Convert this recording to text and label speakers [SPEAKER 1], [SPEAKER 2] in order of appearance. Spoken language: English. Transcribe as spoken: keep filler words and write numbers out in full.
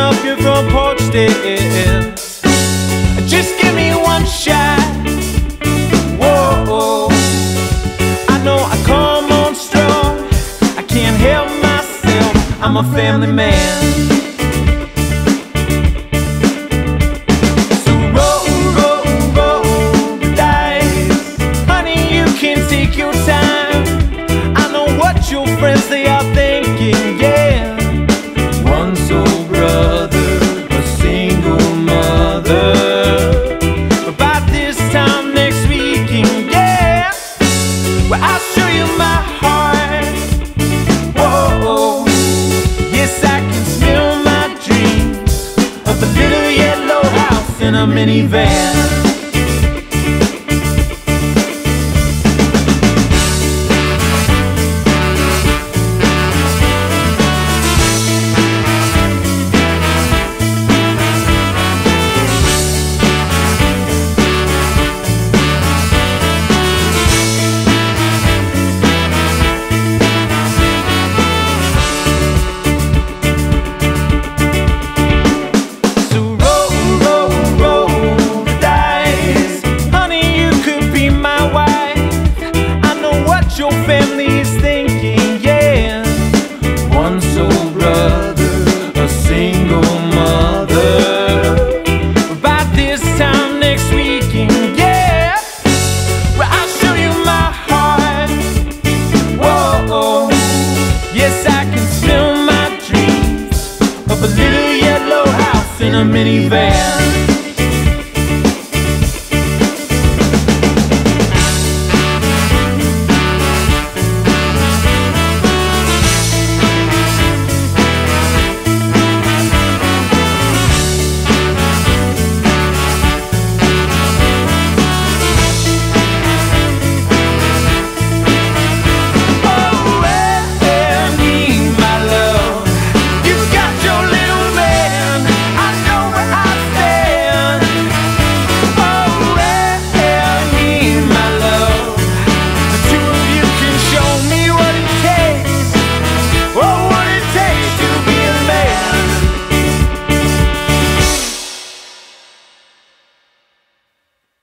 [SPEAKER 1] up your front porch stairs. Just give me one shot. Whoa, I know I come on strong, I can't help myself, I'm a family man. So roll, roll, roll the dice. Honey, you can take your time. I know what your friends they are thinking, yeah. One soul brother, a single mother. About this time next weekend, yeah, well, I'll show you my heart. Whoa, yes, I can smell my dreams of a little yellow house in a minivan. Your family is thinking, yeah. One soul brother, a single mother. About this time next weekend, yeah, well, I'll show you my heart. Whoa, yes, I can smell my dreams of a little yellow house in a minivan.